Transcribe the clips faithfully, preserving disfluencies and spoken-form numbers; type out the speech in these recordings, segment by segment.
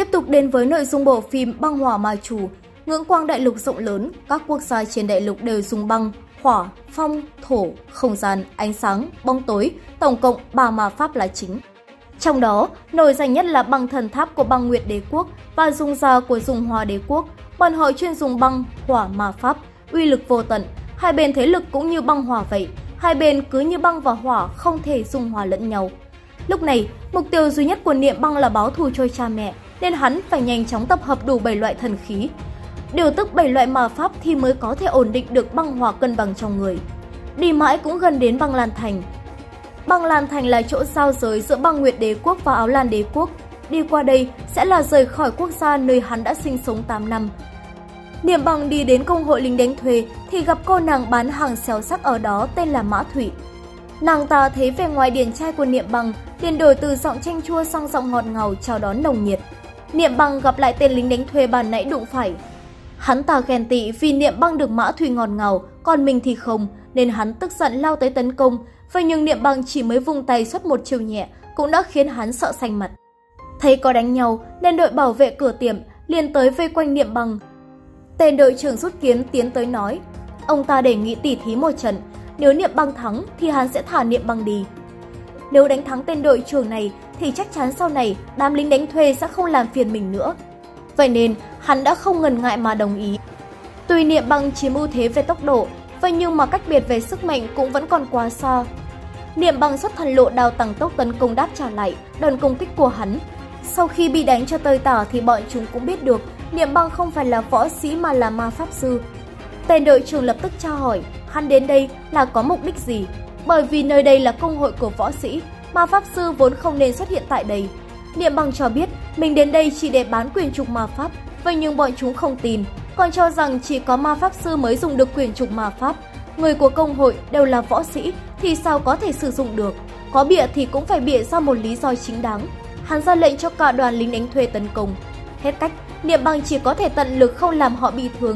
Tiếp tục đến với nội dung bộ phim Băng Hỏa Ma Chủ. Ngưỡng quang đại lục rộng lớn, các quốc gia trên đại lục đều dùng băng, hỏa, phong, thổ, không gian, ánh sáng, bóng tối, tổng cộng ba ma pháp là chính. Trong đó, nổi danh nhất là băng thần tháp của băng Nguyệt Đế Quốc và dung gia của Dung Hoa Đế Quốc. Bọn họ chuyên dùng băng, hỏa ma pháp, uy lực vô tận. Hai bên thế lực cũng như băng hỏa vậy, hai bên cứ như băng và hỏa không thể dung hòa lẫn nhau. Lúc này, mục tiêu duy nhất của Niệm Băng là báo thù cho cha mẹ, nên hắn phải nhanh chóng tập hợp đủ bảy loại thần khí. Điều tức bảy loại ma pháp thì mới có thể ổn định được băng hỏa cân bằng trong người. Đi mãi cũng gần đến Băng Lan Thành. Băng Lan Thành là chỗ giao giới giữa băng Nguyệt Đế Quốc và Áo Lan Đế Quốc. Đi qua đây sẽ là rời khỏi quốc gia nơi hắn đã sinh sống tám năm. Niệm Băng đi đến công hội lính đánh thuê thì gặp cô nàng bán hàng xéo sắc ở đó tên là Mã Thủy. Nàng ta thấy vẻ ngoài điển trai của Niệm Băng, liền đổi từ giọng chanh chua sang giọng ngọt ngào chào đón nồng nhiệt. Niệm Băng gặp lại tên lính đánh thuê ban nãy đụng phải. Hắn ta ghen tị vì Niệm Băng được Mã Thủy ngọt ngào, còn mình thì không, nên hắn tức giận lao tới tấn công. Vậy nhưng Niệm Băng chỉ mới vung tay xuất một chiêu nhẹ cũng đã khiến hắn sợ xanh mặt. Thấy có đánh nhau nên đội bảo vệ cửa tiệm liền tới vây quanh Niệm Băng. Tên đội trưởng rút kiếm tiến tới nói, ông ta đề nghị tỉ thí một trận, nếu Niệm Băng thắng thì hắn sẽ thả Niệm Băng đi. Nếu đánh thắng tên đội trưởng này thì chắc chắn sau này đám lính đánh thuê sẽ không làm phiền mình nữa. Vậy nên hắn đã không ngần ngại mà đồng ý. Tuy Niệm Băng chiếm ưu thế về tốc độ, vậy nhưng mà cách biệt về sức mạnh cũng vẫn còn quá xa. Niệm Băng xuất thần lộ đao tăng tốc tấn công đáp trả lại đòn công kích của hắn. Sau khi bị đánh cho tơi tả thì bọn chúng cũng biết được Niệm Băng không phải là võ sĩ mà là ma pháp sư. Tên đội trưởng lập tức tra hỏi hắn đến đây là có mục đích gì, bởi vì nơi đây là công hội của võ sĩ, ma pháp sư vốn không nên xuất hiện tại đây. Niệm Băng cho biết mình đến đây chỉ để bán quyền trục ma pháp, vậy nhưng bọn chúng không tin, còn cho rằng chỉ có ma pháp sư mới dùng được quyền trục ma pháp. Người của công hội đều là võ sĩ thì sao có thể sử dụng được, có bịa thì cũng phải bịa ra một lý do chính đáng. Hắn ra lệnh cho cả đoàn lính đánh thuê tấn công. Hết cách, Niệm Băng chỉ có thể tận lực không làm họ bị thương.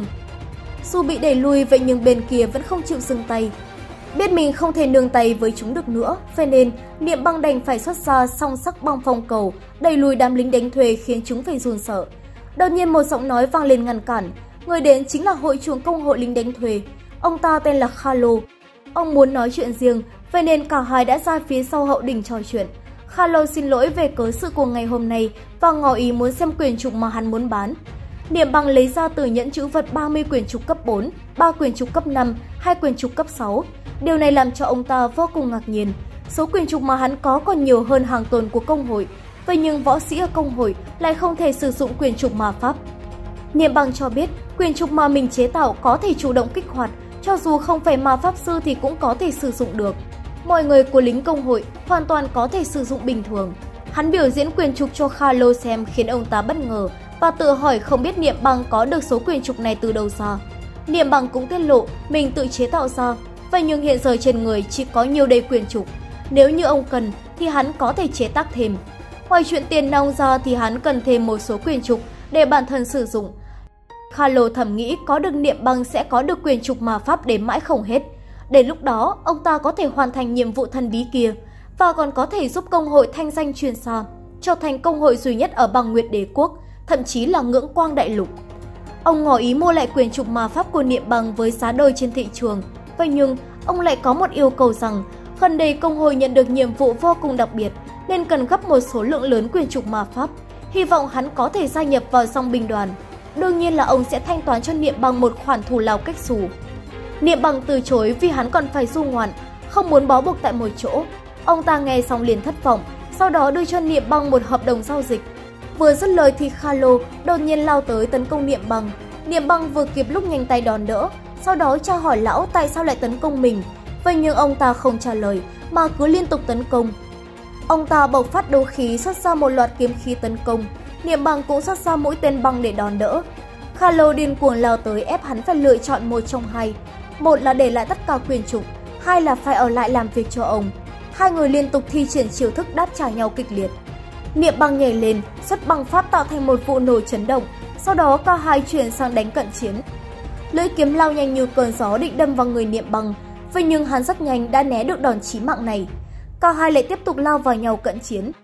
Dù bị đẩy lui vậy nhưng bên kia vẫn không chịu dừng tay. Biết mình không thể nương tay với chúng được nữa, vậy nên Niệm Băng đành phải xuất ra song sắc băng phong cầu, đẩy lùi đám lính đánh thuê khiến chúng phải run sợ. Đột nhiên một giọng nói vang lên ngăn cản, người đến chính là hội trưởng công hội lính đánh thuê. Ông ta tên là Khalo. Ông muốn nói chuyện riêng, vậy nên cả hai đã ra phía sau hậu đình trò chuyện. Khalo xin lỗi về cớ sự của ngày hôm nay và ngỏ ý muốn xem quyền trục mà hắn muốn bán. Niệm Băng lấy ra từ nhẫn trữ vật ba mươi quyền trục cấp bốn, ba quyền trục cấp năm, hai quyền trục cấp sáu. Điều này làm cho ông ta vô cùng ngạc nhiên. Số quyền trục mà hắn có còn nhiều hơn hàng tồn của công hội, vậy nhưng võ sĩ ở công hội lại không thể sử dụng quyền trục ma pháp. Niệm Băng cho biết quyền trục mà mình chế tạo có thể chủ động kích hoạt, cho dù không phải ma pháp sư thì cũng có thể sử dụng được. Mọi người của lính công hội hoàn toàn có thể sử dụng bình thường. Hắn biểu diễn quyền trục cho Khalo xem khiến ông ta bất ngờ và tự hỏi không biết Niệm Băng có được số quyền trục này từ đâu ra. Niệm Băng cũng tiết lộ mình tự chế tạo ra, vậy nhưng hiện giờ trên người chỉ có nhiều đầy quyền trục. Nếu như ông cần thì hắn có thể chế tác thêm. Ngoài chuyện tiền nong ra thì hắn cần thêm một số quyền trục để bản thân sử dụng. Khalo thầm nghĩ có được Niệm Băng sẽ có được quyền trục ma pháp đến mãi không hết. Đến lúc đó, ông ta có thể hoàn thành nhiệm vụ thần bí kia và còn có thể giúp công hội thanh danh truyền xa, trở thành công hội duy nhất ở băng Nguyệt Đế Quốc, thậm chí là ngưỡng quang đại lục. Ông ngỏ ý mua lại quyền trục ma pháp của Niệm Băng với giá đôi trên thị trường. Vậy nhưng, ông lại có một yêu cầu rằng gần đây công hội nhận được nhiệm vụ vô cùng đặc biệt nên cần gấp một số lượng lớn quyền trục ma pháp. Hy vọng hắn có thể gia nhập vào dòng binh đoàn. Đương nhiên là ông sẽ thanh toán cho Niệm Băng một khoản thù lao cách xù. Niệm Băng từ chối vì hắn còn phải du ngoạn, không muốn bó buộc tại một chỗ. Ông ta nghe xong liền thất vọng, sau đó đưa cho Niệm Băng một hợp đồng giao dịch. Vừa dứt lời thì Khalo đột nhiên lao tới tấn công Niệm Băng. Niệm Băng vừa kịp lúc nhanh tay đòn đỡ, sau đó tra hỏi lão tại sao lại tấn công mình. Vậy nhưng ông ta không trả lời mà cứ liên tục tấn công. Ông ta bộc phát đấu khí xuất ra một loạt kiếm khí tấn công. Niệm Băng cũng xuất ra mũi tên băng để đòn đỡ. Khalo điên cuồng lao tới ép hắn phải lựa chọn một trong hai. Một là để lại tất cả quyền trục, hai là phải ở lại làm việc cho ông. Hai người liên tục thi triển chiêu thức đáp trả nhau kịch liệt. Niệm Băng nhảy lên, xuất băng pháp tạo thành một vụ nổ chấn động, sau đó cả hai chuyển sang đánh cận chiến. Lưỡi kiếm lao nhanh như cơn gió định đâm vào người Niệm Băng, vậy nhưng hắn rất nhanh đã né được đòn chí mạng này. Cả hai lại tiếp tục lao vào nhau cận chiến.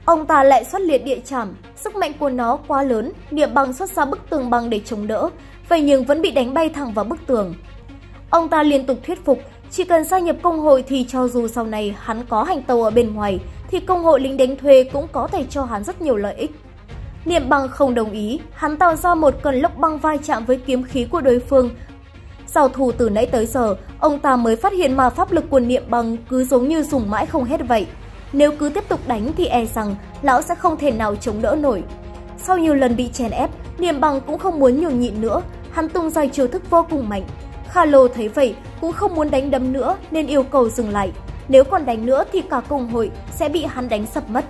Ông ta lại xuất liệt địa chảm, sức mạnh của nó quá lớn, Niệm Bằng xuất ra bức tường băng để chống đỡ, vậy nhưng vẫn bị đánh bay thẳng vào bức tường. Ông ta liên tục thuyết phục, chỉ cần gia nhập công hội thì cho dù sau này hắn có hành tàu ở bên ngoài, thì công hội lính đánh thuê cũng có thể cho hắn rất nhiều lợi ích. Niệm Bằng không đồng ý, hắn tạo ra một cơn lốc băng vai chạm với kiếm khí của đối phương. Giao thủ từ nãy tới giờ, ông ta mới phát hiện mà pháp lực của Niệm Bằng cứ giống như dùng mãi không hết vậy. Nếu cứ tiếp tục đánh thì e rằng lão sẽ không thể nào chống đỡ nổi. Sau nhiều lần bị chèn ép, Niệm Bằng cũng không muốn nhường nhịn nữa, hắn tung ra chiêu thức vô cùng mạnh. Kha Lô thấy vậy cũng không muốn đánh đấm nữa nên yêu cầu dừng lại. Nếu còn đánh nữa thì cả công hội sẽ bị hắn đánh sập mất.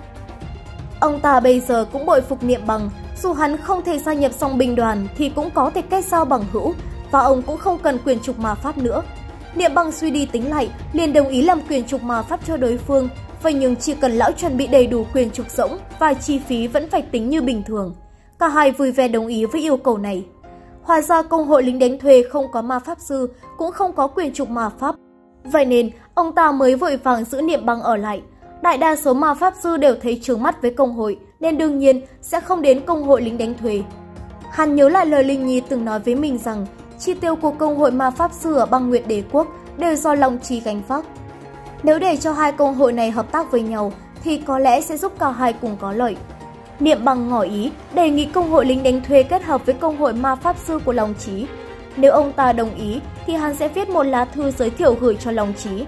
Ông ta bây giờ cũng bội phục Niệm Bằng, dù hắn không thể gia nhập song binh đoàn thì cũng có thể kết giao bằng hữu, và ông cũng không cần quyền trục ma pháp nữa. Niệm Bằng suy đi tính lại, liền đồng ý làm quyền trục ma pháp cho đối phương, vậy nhưng chỉ cần lão chuẩn bị đầy đủ quyền trục rỗng và chi phí vẫn phải tính như bình thường. Cả hai vui vẻ đồng ý với yêu cầu này. Hóa ra công hội lính đánh thuê không có ma pháp sư, cũng không có quyền trục ma pháp. Vậy nên, ông ta mới vội vàng giữ Niệm Bằng ở lại. Đại đa số ma pháp sư đều thấy chướng mắt với công hội, nên đương nhiên sẽ không đến công hội lính đánh thuê. Hắn nhớ lại lời Linh Nhi từng nói với mình rằng, chi tiêu của công hội ma pháp sư ở băng Nguyệt Đế Quốc đều do Long Trí gánh vác. Nếu để cho hai công hội này hợp tác với nhau, thì có lẽ sẽ giúp cả hai cùng có lợi. Niệm Bằng ngỏ ý, đề nghị công hội lính đánh thuê kết hợp với công hội ma pháp sư của Long Trí. Nếu ông ta đồng ý, thì hắn sẽ viết một lá thư giới thiệu gửi cho Long Trí.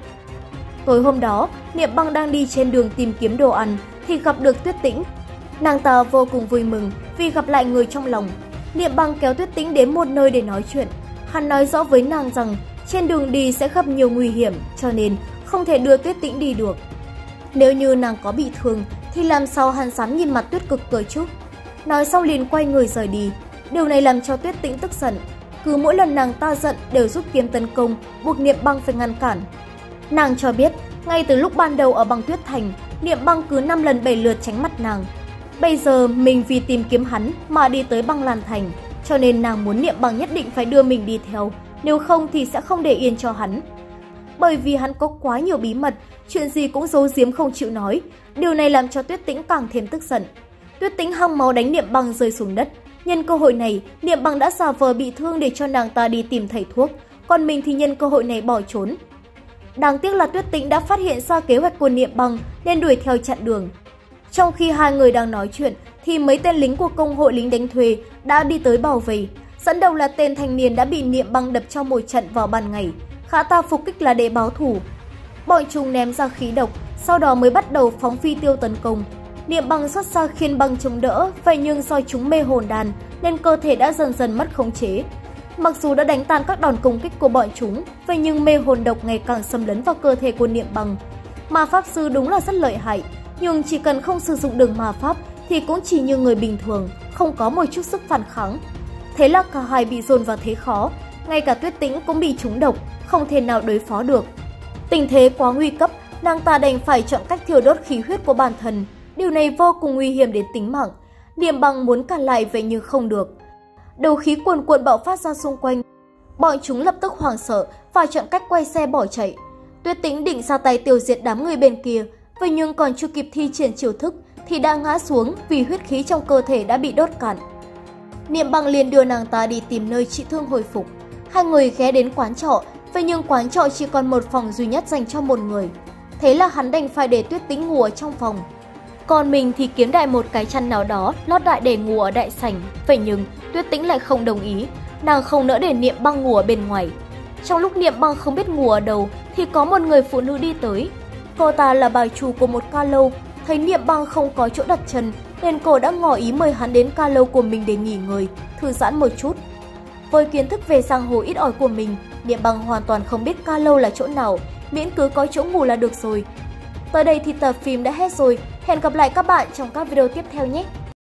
Tối hôm đó, Niệm Bằng đang đi trên đường tìm kiếm đồ ăn, thì gặp được Tuyết Tĩnh. Nàng ta vô cùng vui mừng vì gặp lại người trong lòng. Niệm Bằng kéo Tuyết Tĩnh đến một nơi để nói chuyện. Hắn nói rõ với nàng rằng trên đường đi sẽ gặp nhiều nguy hiểm, cho nên không thể đưa Tuyết Tĩnh đi được. Nếu như nàng có bị thương, thì làm sao hắn dám nhìn mặt Tuyết Cực cơ chứ? Nói xong liền quay người rời đi. Điều này làm cho Tuyết Tĩnh tức giận. Cứ mỗi lần nàng ta giận đều rút kiếm tấn công, buộc Niệm Bằng phải ngăn cản. Nàng cho biết, ngay từ lúc ban đầu ở băng Tuyết Thành, Niệm Bằng cứ năm lần bảy lượt tránh mặt nàng. Bây giờ mình vì tìm kiếm hắn mà đi tới băng Lan Thành, cho nên nàng muốn Niệm Bằng nhất định phải đưa mình đi theo, nếu không thì sẽ không để yên cho hắn. Bởi vì hắn có quá nhiều bí mật, chuyện gì cũng giấu giếm không chịu nói, điều này làm cho Tuyết Tĩnh càng thêm tức giận. Tuyết Tĩnh hăng máu đánh Niệm Bằng rơi xuống đất. Nhân cơ hội này, Niệm Bằng đã giả vờ bị thương để cho nàng ta đi tìm thầy thuốc, còn mình thì nhân cơ hội này bỏ trốn. Đáng tiếc là Tuyết Tĩnh đã phát hiện ra kế hoạch của Niệm Bằng nên đuổi theo chặn đường. Trong khi hai người đang nói chuyện thì mấy tên lính của công hội lính đánh thuê đã đi tới bảo vệ. Dẫn đầu là tên thanh niên đã bị Niệm Bằng đập trong một trận vào ban ngày. Khả ta phục kích là để báo thù. Bọn chúng ném ra khí độc, sau đó mới bắt đầu phóng phi tiêu tấn công. Niệm Bằng xuất ra khiên băng chống đỡ, vậy nhưng do chúng mê hồn đàn nên cơ thể đã dần dần mất khống chế. Mặc dù đã đánh tan các đòn công kích của bọn chúng, vậy nhưng mê hồn độc ngày càng xâm lấn vào cơ thể của Niệm Bằng. Ma pháp sư đúng là rất lợi hại, nhưng chỉ cần không sử dụng đường ma pháp thì cũng chỉ như người bình thường, không có một chút sức phản kháng. Thế là cả hai bị dồn vào thế khó, ngay cả Tuyết Tĩnh cũng bị trúng độc, không thể nào đối phó được. Tình thế quá nguy cấp, nàng ta đành phải chọn cách thiêu đốt khí huyết của bản thân. Điều này vô cùng nguy hiểm đến tính mạng. Niệm Bằng muốn cản lại vậy nhưng không được. Đầu khí cuồn cuộn bạo phát ra xung quanh. Bọn chúng lập tức hoảng sợ và chọn cách quay xe bỏ chạy. Tuyết Tĩnh định ra tay tiêu diệt đám người bên kia, vậy nhưng còn chưa kịp thi triển chiêu thức thì đã ngã xuống vì huyết khí trong cơ thể đã bị đốt cạn. Niệm Bằng liền đưa nàng ta đi tìm nơi trị thương hồi phục. Hai người ghé đến quán trọ, vậy nhưng quán trọ chỉ còn một phòng duy nhất dành cho một người. Thế là hắn đành phải để Tuyết Tĩnh ngủ ở trong phòng. Còn mình thì kiếm đại một cái chăn nào đó lót đại để ngủ ở đại sảnh. Vậy nhưng Tuyết Tĩnh lại không đồng ý, nàng không nỡ để Niệm Bằng ngủ ở bên ngoài. Trong lúc Niệm Bằng không biết ngủ ở đâu thì có một người phụ nữ đi tới. Cô ta là bà chủ của một ca lâu, thấy Niệm Bằng không có chỗ đặt chân nên cô đã ngỏ ý mời hắn đến ca lâu của mình để nghỉ ngơi, thư giãn một chút. Với kiến thức về giang hồ ít ỏi của mình, Niệm Bằng hoàn toàn không biết ca lâu là chỗ nào, miễn cứ có chỗ ngủ là được rồi. Tới đây thì tập phim đã hết rồi, hẹn gặp lại các bạn trong các video tiếp theo nhé!